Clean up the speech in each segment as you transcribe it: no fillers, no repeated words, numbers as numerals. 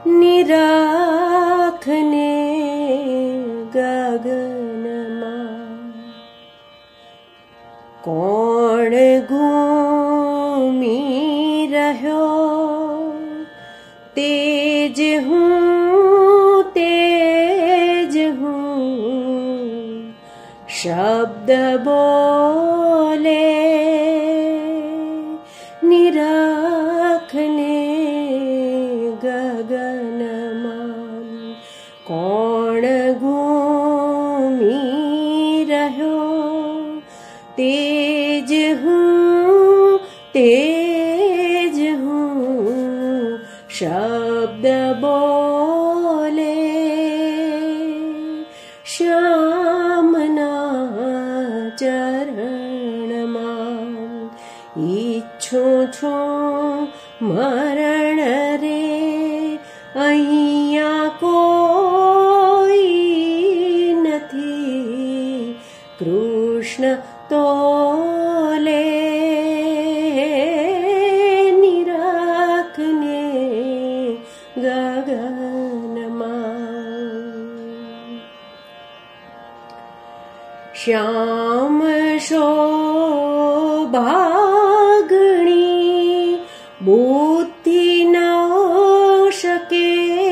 નિરાખને ગગનમાં કોણ ઘૂમી રહ્યો તેજ હું શબ્દ બોલે નિરાખને ગગનમાં કોણ ઘૂમી રહ્યો તેજ હું શબ્દ બોલે શ્યામના ચરણમાં ઈચ્છું છું મરણ રે અહીંયા કોઈ નથી કૃષ્ણ તોલે નિરાખને ગગનમાં શ્યામ શોભાગણી બુદ્ધિ ન શકે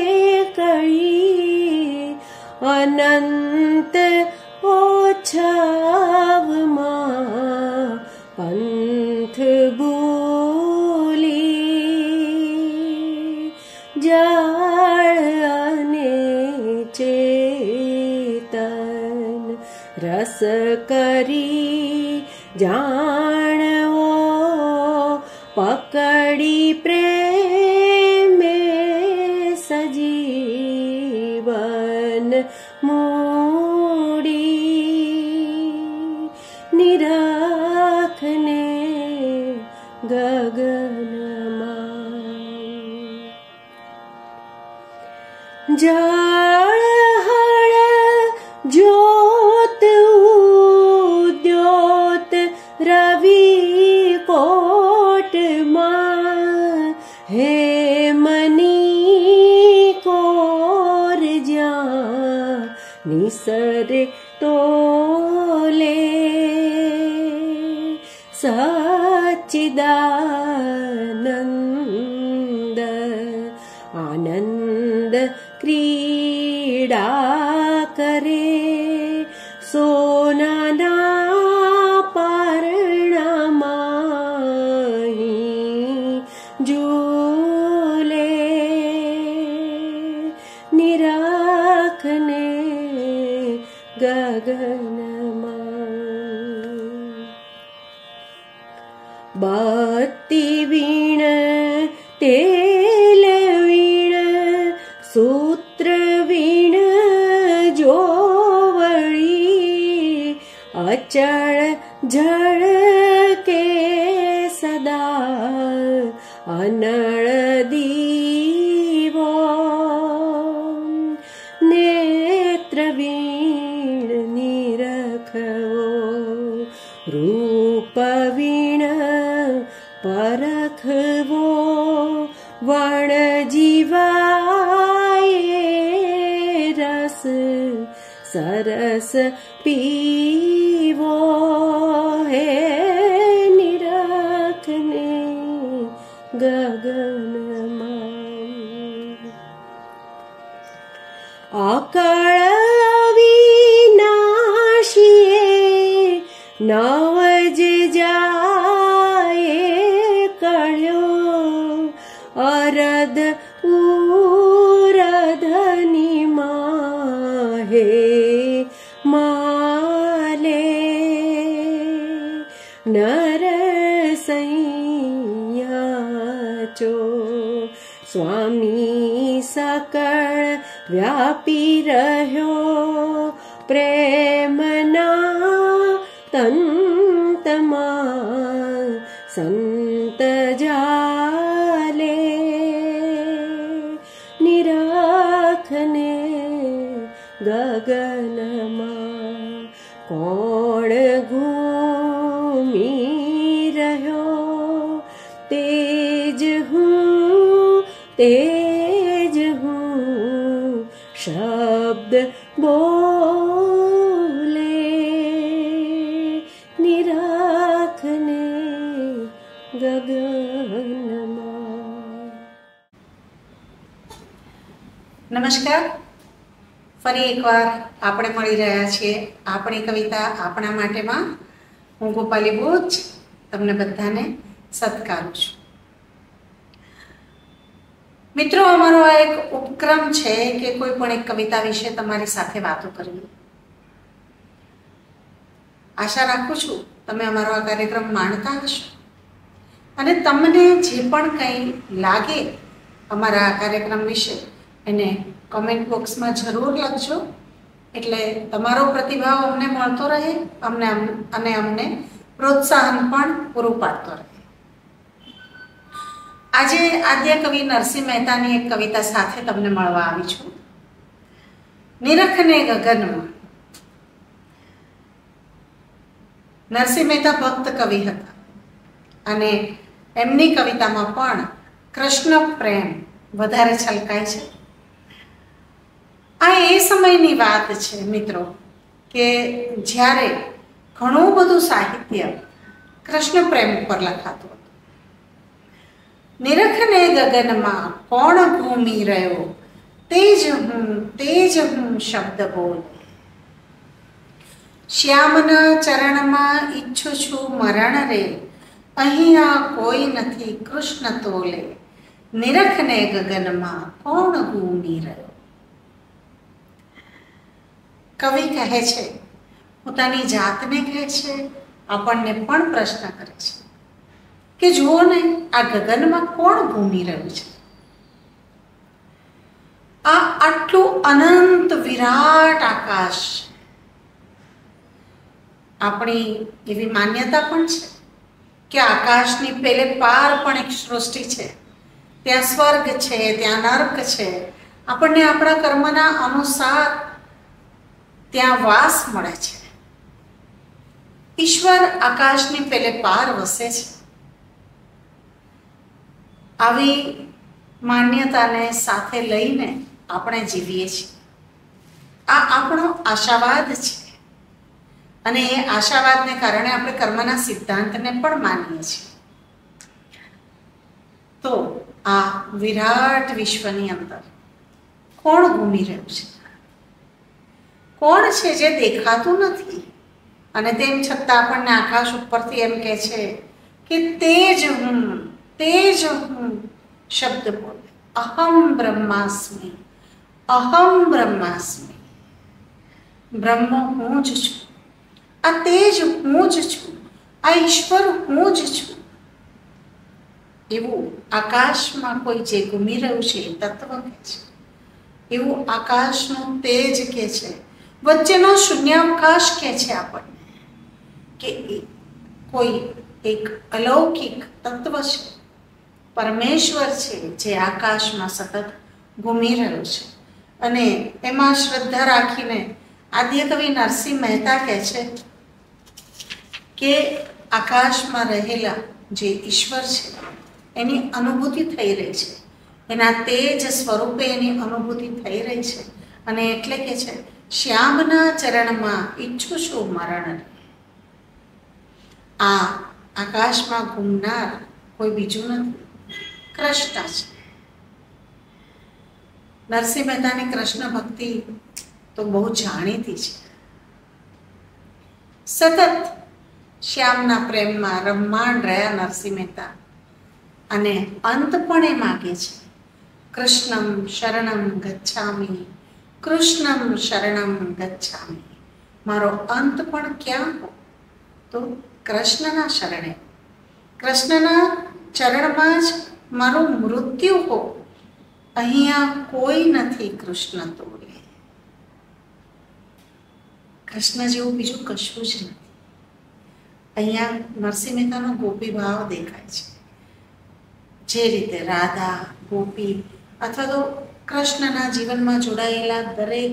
કળી અનંત ઓછાવમાં પંથ ભૂલી જાળ અને ચેતન રસ કરી જાણવો પકડી પ્રેમે સજીવન મૂડી નિરાખને ગગનમાં જાળ જ્યોત ઉદ્યોત રવિ કોટમાં હે મની કોર જ્યાં નિસરે તોલે સચ્ચિદાનંદ આનંદ ક્રીડા કરે સોનાના પારણામાં ઝૂલે નિરાખને ગગનમાં બત્તી વીણ તેલ વીણ સૂત્ર વીણ જોવળી અચળ જળ કે સદા અનળ દીવો નેત્ર વીણ નિરખવો રૂપ વીણ પરખવો વણ જીવાય રસ સરસ પીવો હે નિરાખને ગગનમાં અકળ વિનાશીએ નવ જ જાય કળ્યો અરદ ઉરધની માહે માલે નરસૈયા ચો સ્વામી સકળ વ્યાપી રહ્યો પ્રેમના તંતમાં સંત જાલે નિરાખને ગગનમાં કોણ ઘૂમી રહ્યો તેજ હું શબ્દ બોલે, નિરાખને ગગનમાં. નમસ્કાર. ફરી એકવાર આપણે મળી રહ્યા છીએ આપણી કવિતા આપણા માટેમાં. હું ગોપાલી બોજ તમને બધાને સત્કારું છું. મિત્રો, અમારો આ એક ઉપક્રમ છે કે કોઈ પણ એક કવિતા વિશે તમારી સાથે વાતો કરવી. આશા રાખું છું તમે અમારો આ કાર્યક્રમ માણતા હશો અને તમને જે પણ કંઈ લાગે અમારા આ કાર્યક્રમ વિશે એને કમેન્ટ બોક્સમાં જરૂર લખજો, એટલે તમારો પ્રતિભાવ અમને મળતો રહે અને અમને પ્રોત્સાહન પણ પૂરું પાડતો રહે. આજે આદ્ય કવિ નરસિંહ મહેતાની એક કવિતા સાથે તમને મળવા આવી છું. નિરખને ગગનમાં. નરસિંહ મહેતા ભક્ત કવિ હતા અને એમની કવિતામાં પણ કૃષ્ણ પ્રેમ વધારે છલકાય છે. આ એ સમયની વાત છે મિત્રો કે જ્યારે ઘણું બધું સાહિત્ય કૃષ્ણ પ્રેમ ઉપર લખાતું હતું. નિરખને ગગનમાં કોણ ઘૂમી રહ્યો, તેજ હું શબ્દ બોલ. શ્યામના ચરણમાં ઈચ્છું છું મરણ રે, અહીંયા કોઈ નથી કૃષ્ણ તોલે. નિરખને ગગનમાં કોણ ઘૂમી રહ્યો. કવિ કહે છે, પોતાની જાતને કહે છે, આપણને પણ પ્રશ્ન કરે છે કે જુઓ ને, આ ગગનમાં કોણ ઘૂમી રહ્યું છે. આ આટલું અનંત વિરાટ આકાશ. આપણી એવી માન્યતા પણ છે કે આકાશની પેલે પાર પણ એક સૃષ્ટિ છે, ત્યાં સ્વર્ગ છે, ત્યાં નર્ક છે. આપણને આપણા કર્મના અનુસાર ત્યાં વાસ મળે છે. ઈશ્વર આકાશની પેલે પાર વસે છે. આવી માન્યતાને સાથે લઈને આપણે જીવીએ છીએ. આ આપણો આશાવાદ છે અને એ આશાવાદને કારણે આપણે કર્મના સિદ્ધાંતને પણ માનીએ છીએ. તો આ વિરાટ વિશ્વની અંદર કોણ ઘૂમી રહ્યું છે? કોણ છે જે દેખાતું નથી અને તેમ છતાં આપણને આકાશ ઉપરથી એમ કહે છે કે તેજ હું શબ્દ બોલે. અહમ બ્રહ્માસ્મિ, અહમ બ્રહ્માસ્મિ. બ્રહ્મ હું જ છું, આ તેજ હું જ છું, આ ઈશ્વર હું જ છું. એવું આકાશમાં કોઈ જે ઘૂમી રહ્યું છે એ તત્વ કહે છે. એવું આકાશનું તેજ કહે છે. વચ્ચેનો શૂન્યાવકાશ કહે છે આપણને કે કોઈ એક અલૌકિક તત્વ છે, પરમેશ્વર છે, જે આકાશમાં સતત ઘૂમી રહ્યો છે. અને એમાં શ્રદ્ધા રાખીને આદ્ય કવિ નરસિંહ મહેતા કહે છે કે આકાશમાં રહેલા જે ઈશ્વર છે એની અનુભૂતિ થઈ રહી છે, એના તેજ સ્વરૂપે એની અનુભૂતિ થઈ રહી છે. અને એટલે કે છે, શ્યામના ચરણમાં ઈચ્છું છું મરણ. આ આકાશમાં ઘૂમનાર કોઈ બીજું નથી, કૃષ્ણ છે. નરસિંહ મહેતાની કૃષ્ણ ભક્તિ તો બહુ જાણીતી છે. સતત શ્યામના પ્રેમમાં રમમાણ રહ્યા નરસિંહ મહેતા અને અંત પણ એ માગે છે, કૃષ્ણમ શરણમ ગચ્છામિ, કૃષ્ણમ શરણમ ગચ્છામિ. મારો અંત પણ ક્યાં હો? તો કૃષ્ણના શરણે, કૃષ્ણના ચરણમાં જ મારું મૃત્યુ હો. અહીંયા કોઈ નથી કૃષ્ણ તોલે. કૃષ્ણ જેવું બીજું કશું જ નથી. અહીંયા નરસિંહ મહેતાનો ગોપી ભાવ દેખાય છે. જે રીતે રાધા, ગોપી અથવા તો કૃષ્ણના જીવનમાં જોડાયેલા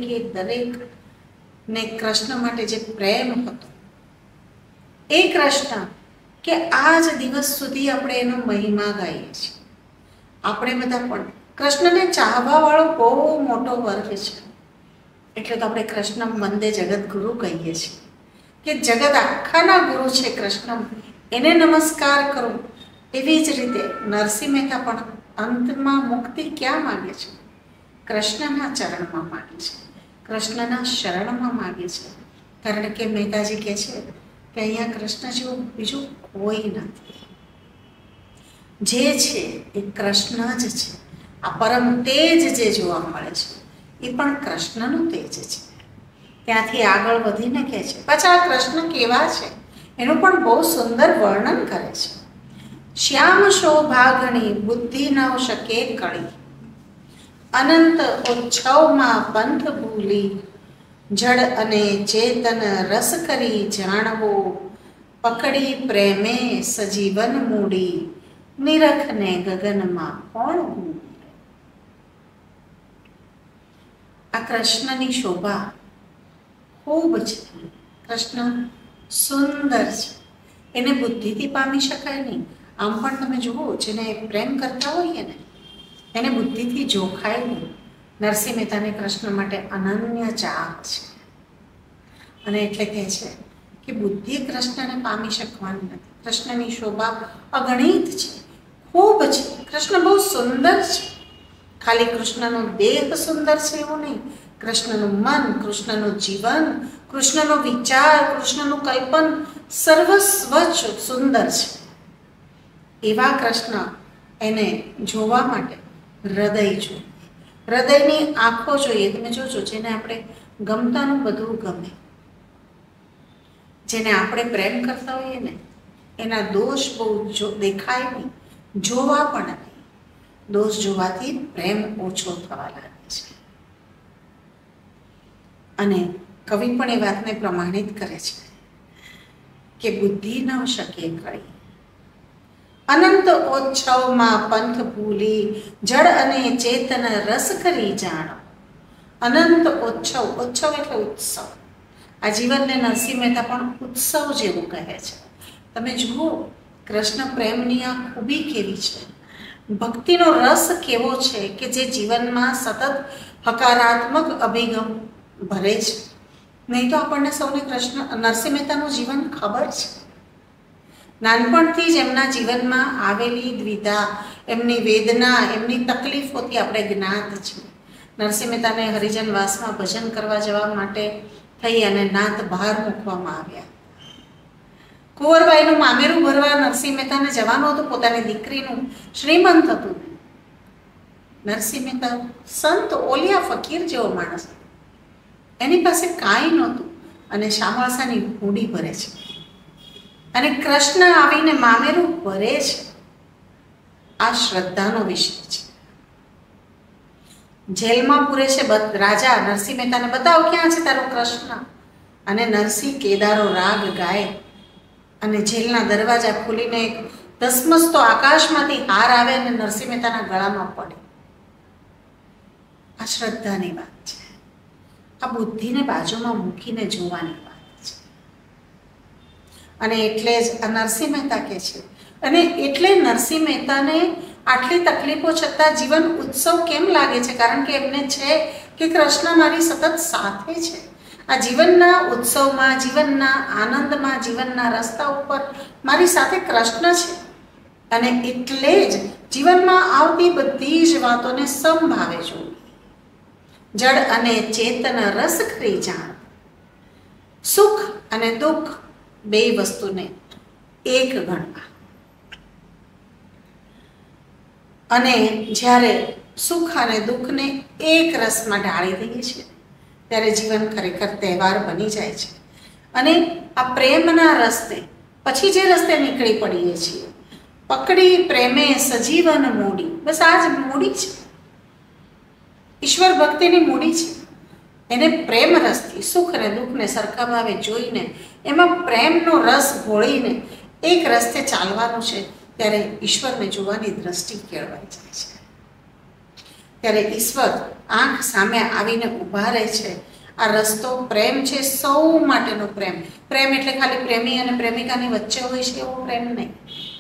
દરેકને કૃષ્ણ માટે જે પ્રેમ હતો, એ કૃષ્ણ કે આજ દિવસ સુધી આપણે એનો મહિમા ગાઈએ છીએ. આપણે બધા પણ કૃષ્ણને ચાહવા વાળો બહુ મોટો વર્ગ છે. એટલે તો આપણે કૃષ્ણ વંદે જગત ગુરુ કહીએ છીએ કે જગત આખાના ગુરુ છે કૃષ્ણ, એને નમસ્કાર કરો. એવી જ રીતે નરસિંહ મહેતા પણ અંતમાં મુક્તિ ક્યાં માગે છે? કૃષ્ણના ચરણમાં માગે છે, કૃષ્ણના શરણમાં માગે છે. કારણ કે મહેતાજી કહે છે કે અહીંયા કૃષ્ણ જેવું બીજું કોઈ નથી. જે છે એ કૃષ્ણ જ છે. આ પરમ તેજ જે જોવા મળે છે એ પણ કૃષ્ણનું તેજ છે. ત્યાંથી આગળ વધીને કહે છે, પાછા આ કૃષ્ણ કેવા છે એનું પણ બહુ સુંદર વર્ણન કરે છે. શ્યામ શોભાગણી બુદ્ધિ નવ શકે કળી, અનંત ઉચ્છવમાં પંથ ભૂલી, જડ અને ચેતન રસ કરી જાણવો, પકડી પ્રેમે સજીવન મૂડી, નિરખને ગગનમાં કોણ હું. આ કૃષ્ણની શોભા ખૂબ છે. કૃષ્ણ સુંદર છે, એને બુદ્ધિથી પામી શકાય નહીં. આમ પણ તમે જુઓ, જેને પ્રેમ કરતા હોઈએ ને એને બુદ્ધિથી જોખાય નહીં. નરસિંહ મહેતાને કૃષ્ણ માટે અનન્ય ચાહ છે અને એટલે કહે છે કે બુદ્ધિ કૃષ્ણને પામી શકવાની નથી. કૃષ્ણની શોભા અગણિત છે, ખૂબ છે. કૃષ્ણ બહુ સુંદર છે. ખાલી કૃષ્ણનો દેહ સુંદર છે એવું નહીં, કૃષ્ણનું મન, કૃષ્ણનું જીવન, કૃષ્ણનો વિચાર, કૃષ્ણનું કલ્પન સર્વસ્વ સુંદર છે. એવા કૃષ્ણ એને જોવા માટે હૃદય જોઈએ, હૃદયની આંખો જોઈએ. તમે જોજો, જેને આપણે ગમતાનું બધું ગમે, જેને આપણે પ્રેમ કરતા હોઈએ ને એના દોષ બહુ દેખાય નહીં, જોવા પણ નહીં. દોષ જોવાથી પ્રેમ ઓછો થવા લાગે છે. અને કવિ પણ એ વાતને પ્રમાણિત કરે છે કે બુદ્ધિ ન શકે કળી, અનંત ઓચ્છવમાં પંથ ભૂલી, જડ અને ચેતન રસ કરી જાણો. અનંત ઓચ્છવ, ઓચ્છવ એટલે ઉત્સવ. આ જીવનને નરસિંહ મહેતા પણ ઉત્સવ જેવું કહે છે. તમે જુઓ કૃષ્ણ પ્રેમની આ ખૂબી કેવી છે, ભક્તિનો રસ કેવો છે કે જે જીવનમાં સતત હકારાત્મક અભિગમ ભરે છે. નહીં તો આપણને સૌને કૃષ્ણ નરસિંહ મહેતાનું જીવન ખબર છે. નાનપણથી જ એમના જીવનમાં આવેલી દ્વિધા, એમની વેદના, એમની તકલીફોથી આપણે જ્ઞાત છીએ. નરસિંહ મહેતાને હરિજનવાસમાં ભજન કરવા જવા માટે થઈ અને નાત બહાર મૂકવામાં આવ્યા. કુંવરબાઈનું મામેરું ભરવા નરસિંહ મહેતાને જવાનું હતું, પોતાની દીકરીનું શ્રીમંત હતું. નરસિંહ મહેતા સંત ઓલિયા ફકીર જેવો માણસ, એની પાસે કાંઈ નહોતું અને શામળસાની હુંડી ભરે છે અને કૃષ્ણ આવીને મામેરું ભરે છે. આ શ્રદ્ધાનો વિષય છે. જેલમાં પૂરે છે રાજા નરસિંહ મહેતાને, બતાવો ક્યાં છે તારો કૃષ્ણ. અને નરસિંહ કેદારો રાગ ગાય અને જેલના દરવાજા ખોલીને એક ધસમસતો આકાશમાંથી હાર આવે અને નરસિંહ મહેતાના ગળામાં પડે. આ શ્રદ્ધાની વાત છે. આ બુદ્ધિને બાજુમાં મૂકીને જોવાની વાત છે. અને એટલે જ આ નરસિંહ મહેતા કહે છે, અને એટલે નરસિંહ મહેતાને આટલી તકલીફો છતાં જીવન ઉત્સવ કેમ લાગે છે? કારણ કે એમને છે કે કૃષ્ણ મારી સતત સાથે છે. આ જીવનના ઉત્સવમાં, જીવનના આનંદમાં, જીવનના રસ્તા ઉપર મારી સાથે કૃષ્ણ છે. અને એટલે જ જીવનમાં આવતી બધી જ વાતોને સમભાવે જોવી. જડ અને ચેતન રસ કરી જાણ. સુખ અને દુઃખ બે વસ્તુને એક ગણવા. અને જ્યારે સુખ અને દુઃખને એક રસમાં ઢાળી દઈએ છીએ ત્યારે જીવન ખરેખર તહેવાર બની જાય છે. અને આ પ્રેમના રસ્તે પછી જે રસ્તે નીકળી પડીએ છીએ, પકડી પ્રેમે સજીવન મૂડી. બસ આ જ મૂડી છે, ઈશ્વર ભક્તિની મૂડી છે. એને પ્રેમ રસથી સુખ અને દુઃખને સરખા ભાવે જોઈને એમાં પ્રેમનો રસ ઘોળીને એક રસ્તે ચાલવાનું છે. ત્યારે ઈશ્વરને જોવાની દ્રષ્ટિ કેળવાઈ જાય છે. ત્યારે ઈશ્વર આંખ સામે આવીને ઊભા રહે છે. આ રસ્તો પ્રેમ છે, સૌ માટેનો પ્રેમ. પ્રેમ એટલે ખાલી પ્રેમી અને પ્રેમિકાની વચ્ચે હોય છે એવો પ્રેમ નહીં.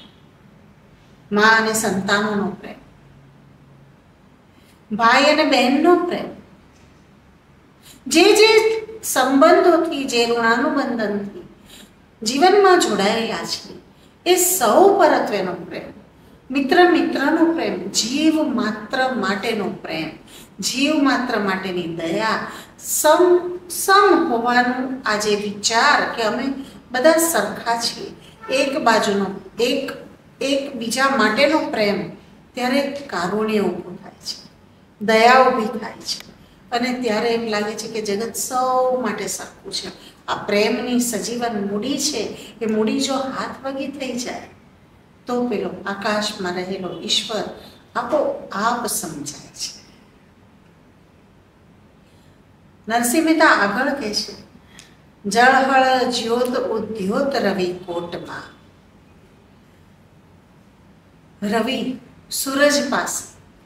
મા અને સંતાનોનો પ્રેમ, ભાઈ અને બહેનનો પ્રેમ, જે સંબંધોથી, જે ઋણાનુબંધનથી જીવનમાં જોડાયેલા છે, એ સૌ પરત્વેનો પ્રેમ, મિત્ર મિત્રનો પ્રેમ, જીવ માત્ર માટેનો પ્રેમ, જીવ માત્ર માટેની દયા, સમ હોવાનું આ જે વિચાર કે અમે બધા સરખા છીએ, એક બાજુનો એક બીજા માટેનો પ્રેમ, ત્યારે કારુણ્ય ઊભું થાય છે, દયા ઊભી થાય છે, અને ત્યારે એમ લાગે છે કે જગત સૌ માટે સરખું છે. આ પ્રેમની સજીવન મૂડી છે, એ મૂડી જો હાથ વગી થઈ જાય તો પેલો આકાશમાં રહેલો ઈશ્વર આપોઆપ સમજાય છે. નરસિંહ મહેતા આગળ કહે છે, જળહળ જ્યોત ઉદ્યોત રવિ કોટમાં. રવિ સૂરજ પાસે,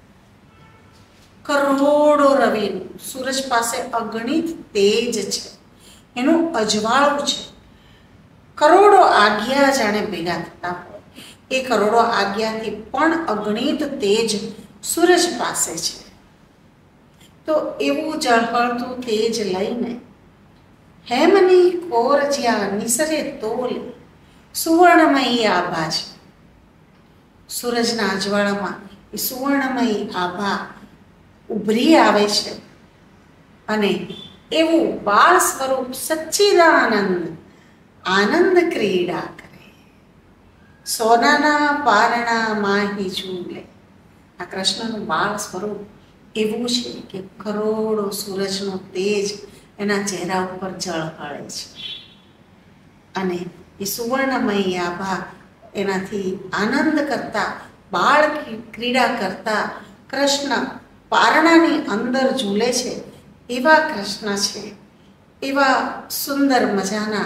કરોડો રવિનું, સૂરજ પાસે અગણિત તેજ છે, એનું અજવાળું છે. કરોડો આજ્ઞા જાણે ભેગા થતા હોય, એ કરોડો આજ્ઞાથી પણ અગણિત તેજ સૂરજ પાસે છે. તો એવું ઝળહળતું તેજ લઈને હેમની કોર જ્યાં નિસરે તોલ સુવર્ણમયી આભા છે. સૂરજના અજવાળામાં એ સુવર્ણમયી આભા ઉભરી આવે છે, અને એવું બાળ સ્વરૂપ સચ્ચિદાનંદ આનંદ ક્રીડા કરે. સોનાના પારણા માહી ઝૂલે. આ કૃષ્ણનું બાળ સ્વરૂપ એવું છે કે કરોડો સૂરજનો તેજ એના ચહેરા ઉપર ઝળહળે છે, અને એ સુવર્ણમયી આભા એનાથી આનંદ કરતા, બાળ ક્રીડા કરતા કૃષ્ણ પારણાની અંદર ઝૂલે છે. એવા કૃષ્ણ છે, એવા સુંદર મજાના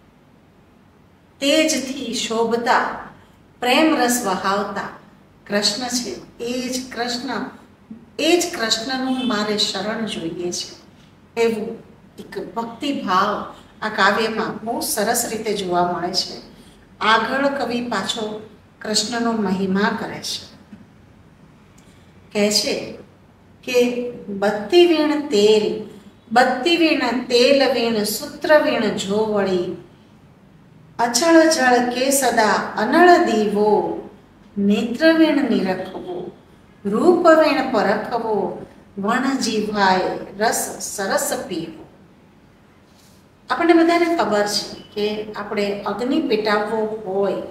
તેજથી શોભતા, પ્રેમ રસ વહાવતા કૃષ્ણ છે. એ જ કૃષ્ણનું મારે શરણ જોઈએ છે. એવું એક ભક્તિભાવ આ કાવ્યમાં બહુ સરસ રીતે જોવા મળે છે. આગળ કવિ પાછો કૃષ્ણનો મહિમા કરે છે. કહે છે કે બત્તી વીણ તેલ વીણ સૂત્ર વીણ જો વળી, અચળ જળ કે સદા અનળ દીવો, નેત્ર વીણ નિરખવો, રૂપ વીણ પરખવો, વણ જીવાય રસ સરસ પીવો. આપણને બધાને ખબર છે કે આપણે અગ્નિ પેટાવવો હોય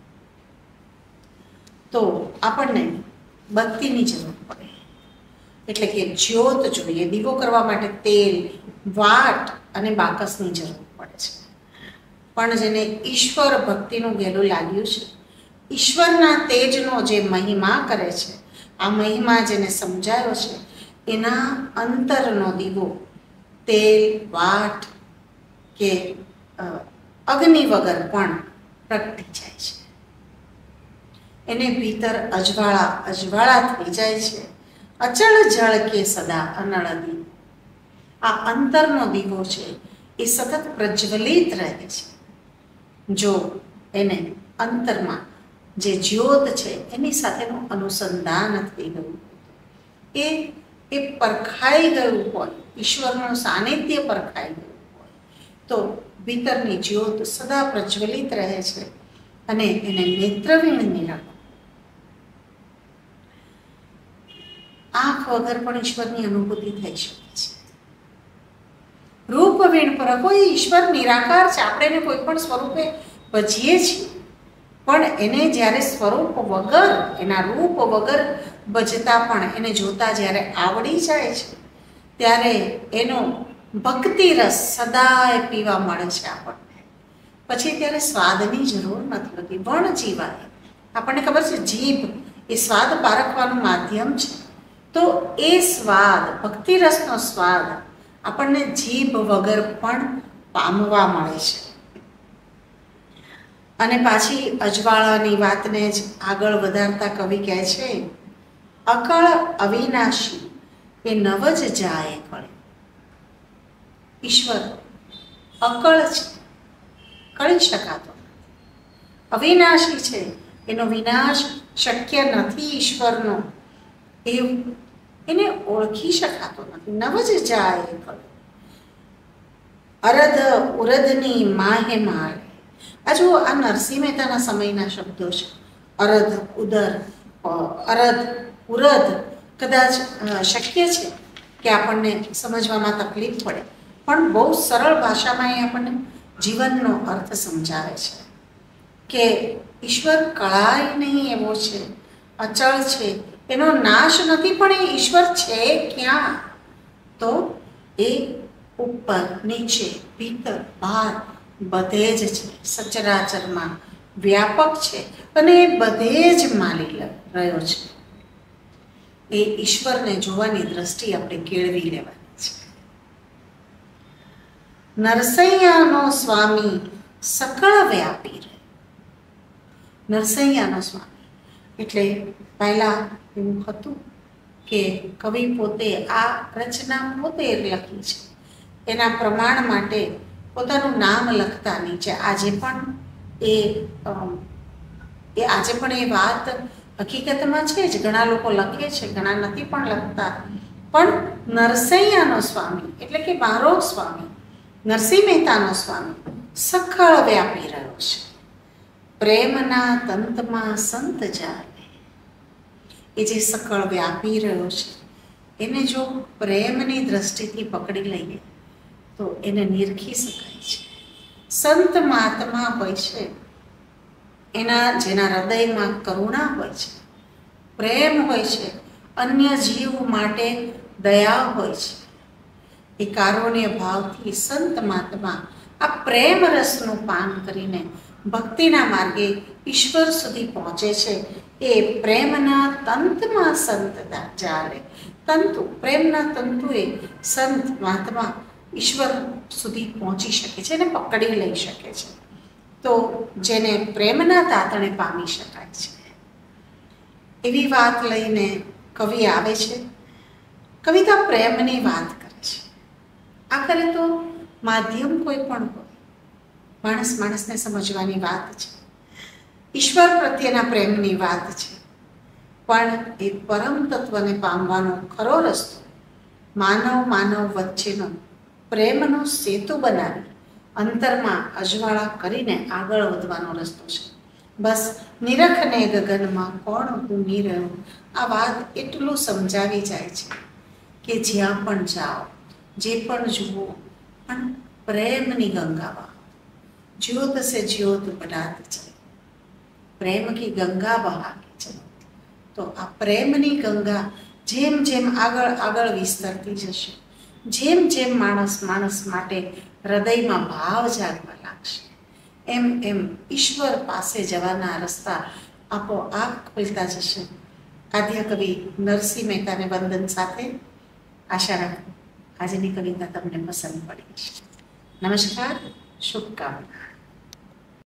તો આપણને બત્તીની જરૂર પડે, એટલે કે જ્યોત જોઈએ. દીવો કરવા માટે તેલ, વાટ અને બાકસની જરૂર પડે છે. પણ જેને ઈશ્વર ભક્તિનું ગેલું લાગ્યું છે, ઈશ્વરના તેજનો જે મહિમા કરે છે, આ મહિમા જેને સમજાયો છે, એના અંતરનો દીવો તેલ, વાટ કે અગ્નિ વગર પણ પ્રગટી જાય છે. એને ભીતર અજવાળા થઈ જાય છે. અચળ જળ કે સદા અનળ દીવો. આ અંતરનો દીવો છે એ સતત પ્રજ્વલિત રહે છે. જો એને અંતરમાં જે જ્યોત છે એની સાથેનું અનુસંધાન થઈ ગયું, એ પરખાઈ ગયું હોય, ઈશ્વરનું સાનિધ્ય પરખાઈ ગયું હોય, તો ભીતરની જ્યોત સદા પ્રજ્વલિત રહે છે, અને એને નેત્રવીણ નિરખો. આંખ વગર પણ ઈશ્વરની અનુભૂતિ થઈ શકે છે. રૂપ વીણ પર કોઈ ઈશ્વર નિરાકાર છે, આપણે એને કોઈ પણ સ્વરૂપે ભજીએ છીએ, પણ એને જ્યારે સ્વરૂપ વગર, એના રૂપ વગર ભજતા પણ એને જોતા જ્યારે આવડી જાય છે, ત્યારે એનો ભક્તિ રસ સદાય પીવા મળે છે આપણને. પછી ત્યારે સ્વાદની જરૂર નથી હોતી. વણ જીવાય, આપણને ખબર છે જીભ એ સ્વાદ પારખવાનું માધ્યમ છે, તો એ સ્વાદ, ભક્તિ રસનો સ્વાદ આપણને જીભ વગર પણ પામવા મળે છે. અને પાછી અજવાળાની વાતને જ આગળ વધારતા કવિ કહે છે, અકળ અવિનાશી એ નવ જ જાય કળે. ઈશ્વર અકળ છે, કળી શકાતો નથી. અવિનાશી છે, એનો વિનાશ શક્ય નથી. ઈશ્વરનો એને ઓળખી શકાતો નથી. નવ જ જાય કળે. અરધ ઉરધની માહે માળે. આ જો આ નરસિંહ મહેતાના સમયના શબ્દો છે. અરધ, ઉદર, અરધ, ઉરધ કદાચ શક્ય છે કે આપણને સમજવામાં તકલીફ પડે, પણ બહુ સરળ ભાષામાં એ આપણને જીવનનો અર્થ સમજાવે છે કે ઈશ્વર કળાય નહીં એવો છે, અચળ છે, એનો નાશ નથી, પણ એ ઈશ્વર છે ક્યાં? તો એ ઉપર, નીચે, ભીતર, બહાર બધે જ છે, સચરાચરમાં વ્યાપક છે અને એ બધે જ માલી રહ્યો છે. એ ઈશ્વરને જોવાની દ્રષ્ટિ આપણે કેળવી લેવાની છે. નરસૈયાનો સ્વામી સકળ વ્યાપી રહે. નરસૈયાનો સ્વામી એટલે પહેલા એવું હતું કે કવિ પોતે આ રચના પોતે લખી છે, એના પ્રમાણ માટે પોતાનું નામ લખતા નીચે આજે પણ એ વાત હકીકતમાં છે જ. ઘણા લોકો લખે છે, ઘણા નથી પણ લખતા. પણ નરસૈયાનો સ્વામી એટલે કે મારો સ્વામી, નરસિંહ મહેતાનો સ્વામી સકળ વ્યાપી રહ્યો છે. પ્રેમના તંતમાં સંત જાલે. એ જે સકળ વ્યાપી રહ્યો છે એને જો પ્રેમની દ્રષ્ટિથી પકડી લઈએ તો એને નિરખી શકાય છે. સંત મહાત્મા હોય છે, જેના હૃદયમાં કરુણા હોય છે, પ્રેમ હોય છે, અન્ય જીવ માટે દયા હોય છે, એ કારુણ્ય ભાવથી સંત મહાત્મા આ પ્રેમ રસનું પાન કરીને ભક્તિના માર્ગે ઈશ્વર સુધી પહોંચે છે. એ પ્રેમના તંતમાં સંત ચાલે. તંતુ, પ્રેમના તંતુએ સંત મહાત્મા ઈશ્વર સુધી પહોંચી શકે છે અને પકડી લઈ શકે છે. તો જેને પ્રેમના તાતણે પામી શકાય છે એવી વાત લઈને કવિ આવે છે. કવિતા પ્રેમની વાત કરે છે. આખરે તો માધ્યમ કોઈ પણ હોય, માણસને સમજવાની વાત છે, ઈશ્વર પ્રત્યેના પ્રેમની વાત છે. પણ એ પરમ તત્વને પામવાનો ખરો રસ્તો માનવ વચ્ચેનો પ્રેમનો સેતુ બનાવી અંતરમાં અજવાળા કરીને આગળ વધવાનો રસ્તો છે. બસ નિરખને ગગનમાં કોણ ઊંઘી રહ્યું, આ વાત એટલું સમજાવી જાય છે કે જ્યાં પણ જાઓ, જે પણ જુઓ, પણ પ્રેમની ગંગા વહાવો. જ્યોત સે જ્યોત बढ़ाते चले, પ્રેમ કી ગંગા બહા કે ચલો. તો આ પ્રેમની ગંગા જેમ જેમ આગળ વિસ્તરતી જશે, જેમ જેમ માણસ માટે હૃદયમાં ભાવ જાગવા લાગશે, એમ ઈશ્વર પાસે જવાના રસ્તા આપોઆપ ખુલતા જશે. આદ્ય કવિ નરસિંહ મહેતાને વંદન સાથે આશા રાખું આજની કવિતા તમને પસંદ પડી. નમસ્કાર, શુભકામના.